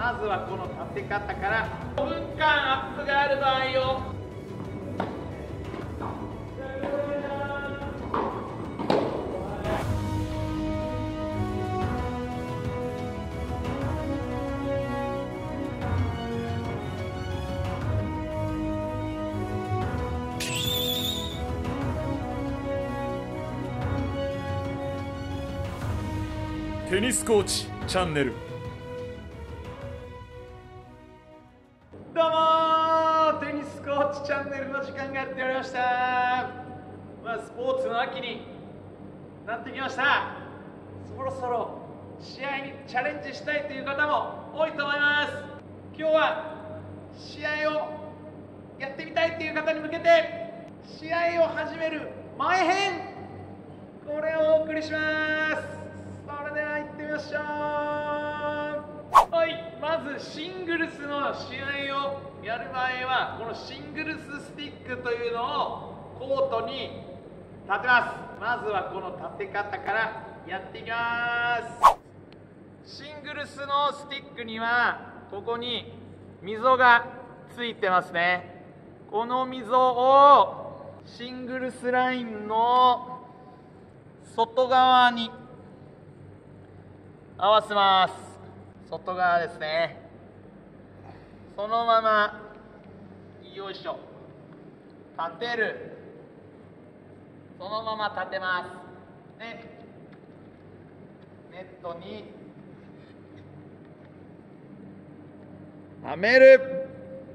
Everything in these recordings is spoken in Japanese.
まずはこの立て方から5分間アップがある場合をテニスコーチチャンネル。 どうもー、テニスコーチチャンネルの時間がやってまいりました。スポーツの秋になってきました。そろそろ試合にチャレンジしたいという方も多いと思います。今日は試合をやってみたいという方に向けて試合を始める前編、これをお送りします。それでは行ってみましょう。はい、まずシングルスの試合をやる場合はこのシングルススティックというのをコートに立てます。まずはこの立て方からやっていきます。シングルスのスティックにはここに溝がついてますね。この溝をシングルスラインの外側に合わせます。外側ですね。そのままよいしょ、立てる。そのまま立てます。でネットにはめる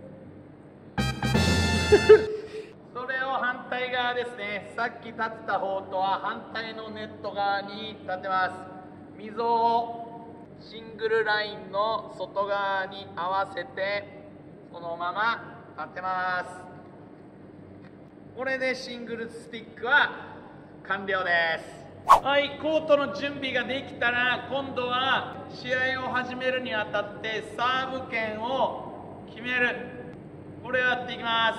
それを反対側ですね。さっき立てた方とは反対のネット側に立てます。溝をシングルラインの外側に合わせてそのまま立てます。これでシングルスティックは完了です。はい、コートの準備ができたら今度は試合を始めるにあたってサーブ権を決める、これをやっていきます。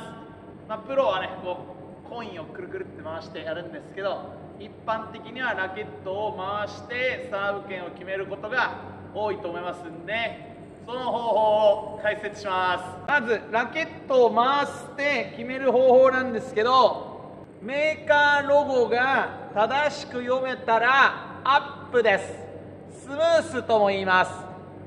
プロはねこうコインをくるくるって回してやるんですけど、一般的にはラケットを回してサーブ権を決めることが多いと思いますんで、その方法を解説します。まずラケットを回して決める方法なんですけど、メーカーロゴが正しく読めたらアップです。スムースとも言います。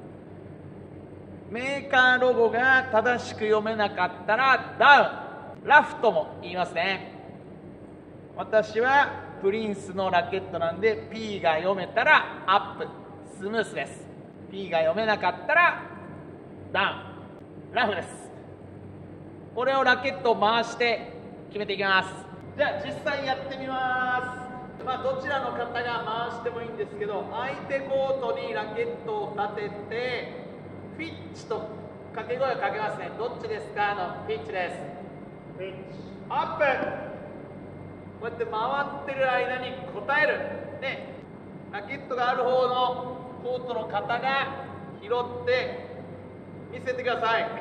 メーカーロゴが正しく読めなかったらダウン、ラフとも言いますね。私はプリンスのラケットなんで P が読めたらアップ、スムースです。 P が読めなかったらダウン、ラフです。これをラケットを回して決めていきます。じゃあ実際やってみます。どちらの方が回してもいいんですけど、相手コートにラケットを立ててフィッチと掛け声をかけますね。どっちですかのフィッチです。フィッチアップ。こうやって回ってる間に答える。でラケットがある方のコートの方が拾って見せてください。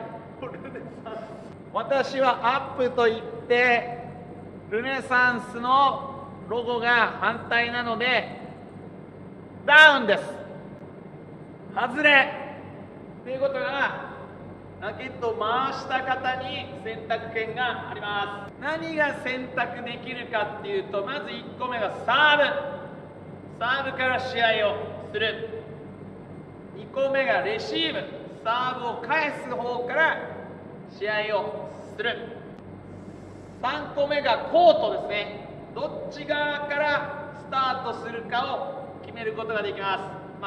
私はアップと言ってルネサンスのロゴが反対なのでダウンです。外れということが、ラケットを回した方に選択権があります。何が選択できるかっていうと、まず1個目がサーブから試合をする。2個目がレシーブ、サーブを返す方から試合をする。3個目がコートですね。どっち側からスタートするかを決めることができます。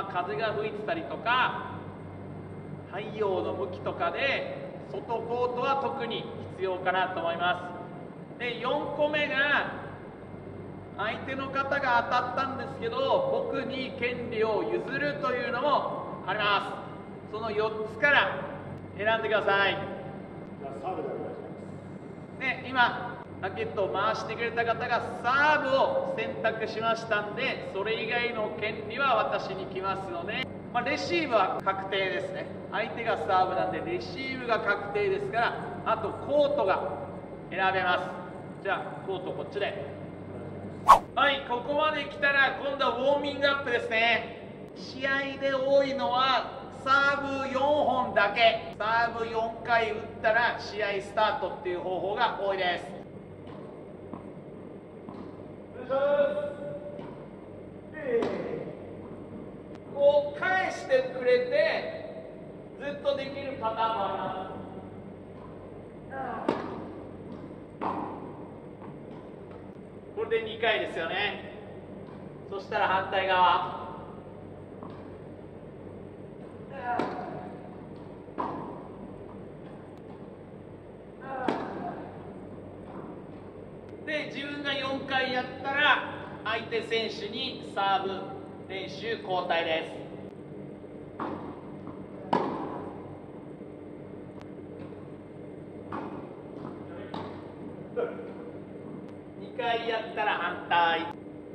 風が吹いてたりとか太陽の向きとかで外コートは特に必要かなと思います。で4個目が相手の方が当たったんですけど僕に権利を譲るというのもあります。その4つから選んでください。 サーブでお願いします。 で今ラケットを回してくれた方がサーブを選択しましたんで、それ以外の権利は私に来ますので、レシーブは確定ですね。相手がサーブなんでレシーブが確定ですから、あとコートが選べます。じゃあコートこっちで。はい、ここまで来たら今度はウォーミングアップですね。試合で多いのはサーブ4本だけ、サーブ4回打ったら試合スタートっていう方法が多いです。こう返してくれてずっとできるパターンもあります。これで2回ですよね。そしたら反対側。で、自分が4回やったら相手選手にサーブ練習交代です。2回やったら反対。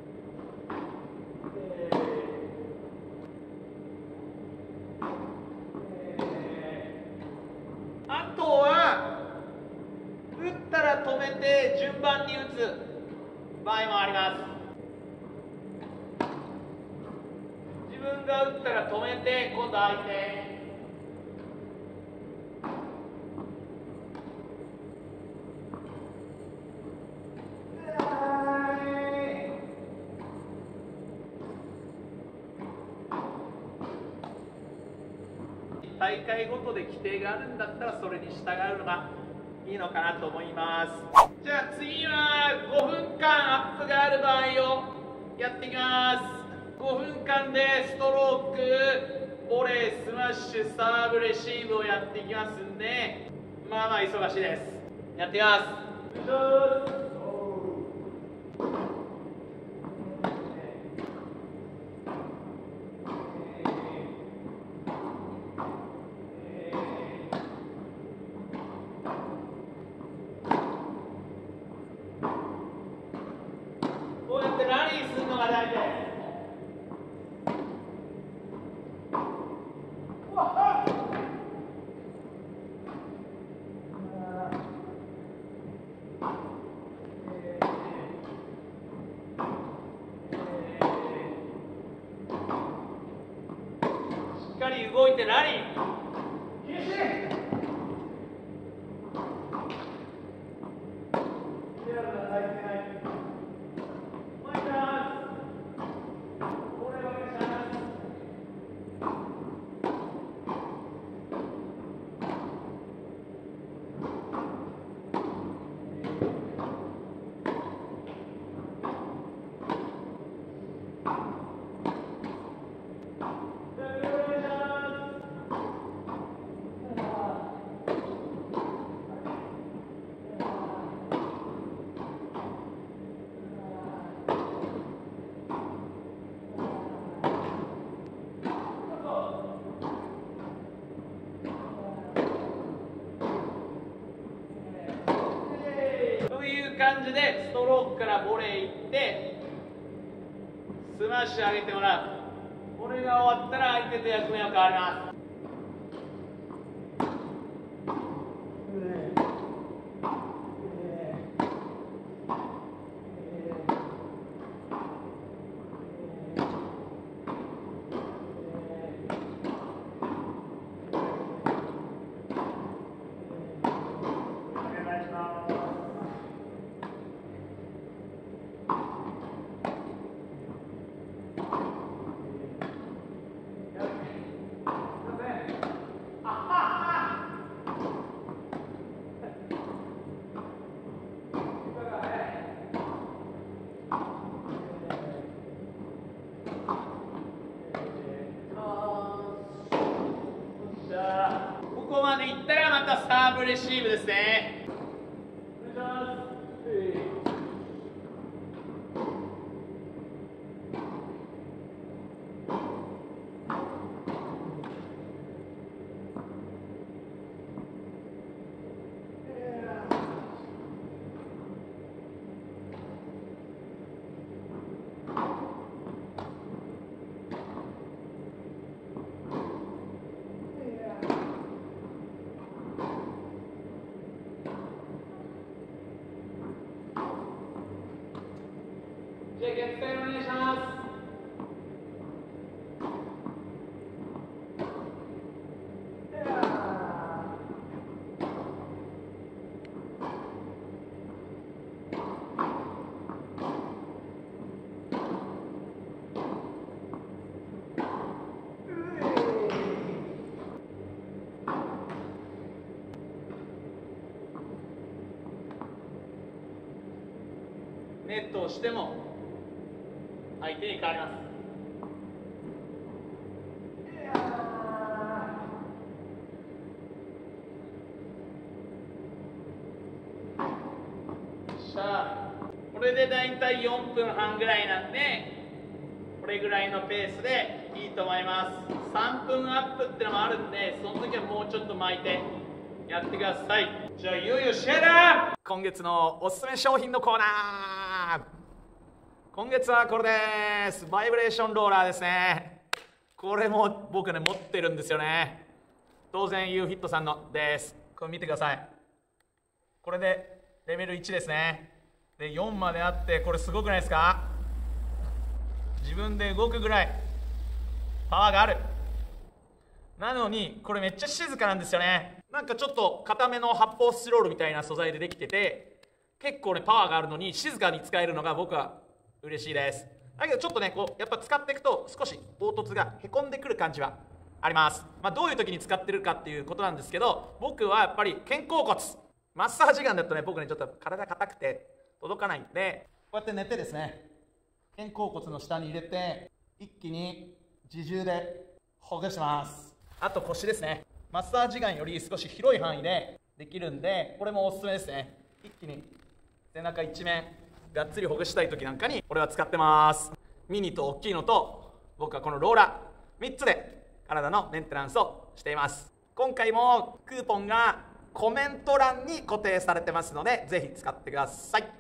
あとは打ったら止めて順番に打つ場合もあります。自分が打ったら止めて今度相手。大会ごとで規定があるんだったらそれに従うのがいいのかなと思います。じゃあ次は5分間アップがある場合をやっていきます。5分間でストローク、ボレー、スマッシュ、サーブ、レシーブをやっていきますんで、まあまあ忙しいです。やっていきます。こうやってラリーするのが大事です。しっかり動いてラリー。という感じでストロークからボレーいってスマッシュ上げてもらう。これが終わったら相手と役目は変わります。ここまでいったらまたサーブレシーブですね。 ネットをしても相手に変わります。これでだいたい4分半ぐらいなんで、これぐらいのペースでいいと思います。3分アップってのもあるんで、その時はもうちょっと巻いてやってください。じゃあいよいよ試合だ。今月のおすすめ商品のコーナー。今月はこれです。バイブレーションローラーですね。これも僕ね持ってるんですよね。当然 UFIT さんのです。これ見てください。これでレベル1ですね。で4まであって、これすごくないですか？自分で動くぐらいパワーがある。なのにこれめっちゃ静かなんですよね。なんかちょっと固めの発泡スチロールみたいな素材でできてて、結構ねパワーがあるのに静かに使えるのが僕は嬉しいです。だけどちょっとねこうやっぱ使っていくと少し凹凸がへこんでくる感じはあります。どういう時に使ってるかっていうことなんですけど、僕はやっぱり肩甲骨マッサージガンだとね、僕ねちょっと体硬くて届かないんで、こうやって寝てですね、肩甲骨の下に入れて一気に自重でほぐします。あと腰ですね。マッサージガンより少し広い範囲でできるんで、これもおすすめですね。一気に背中一面がっつりほぐしたい時なんかにこれは使ってます。ミニと大きいのと、僕はこのローラー3つで体のメンテナンスをしています。今回もクーポンがコメント欄に固定されてますので、ぜひ使ってください。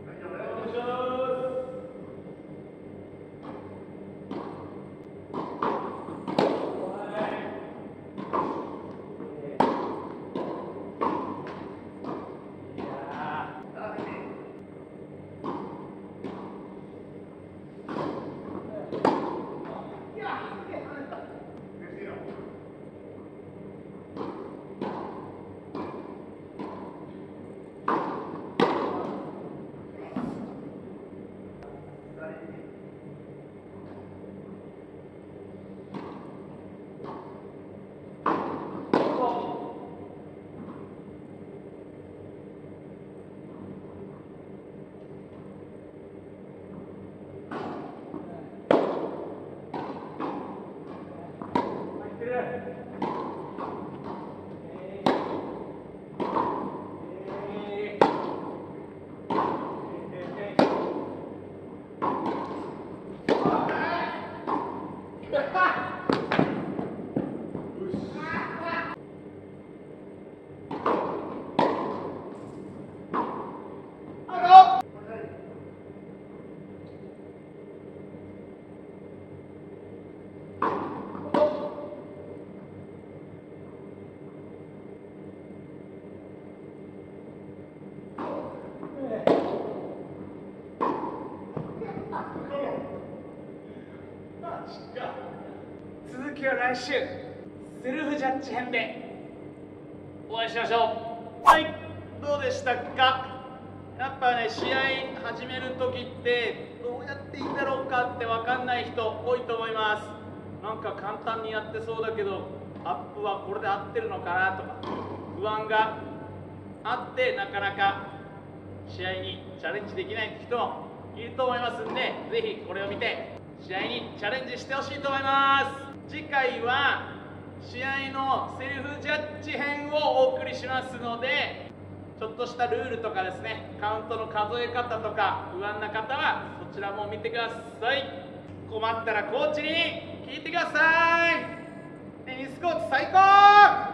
続きは来週セルフジャッジ編でお会いしましょう。はい、どうでしたか？やっぱね、試合始める時ってどうやっていいんだろうかって分かんない人多いと思います。なんか簡単にやってそうだけど、アップはこれで合ってるのかなとか不安があって、なかなか試合にチャレンジできないって人もいると思いますんで、ぜひこれを見て試合にチャレンジしてほしいと思います。次回は試合のセルフジャッジ編をお送りしますので、ちょっとしたルールとかですね、カウントの数え方とか不安な方はそちらも見てください。困ったらコーチに聞いてください。テニスコーチ最高！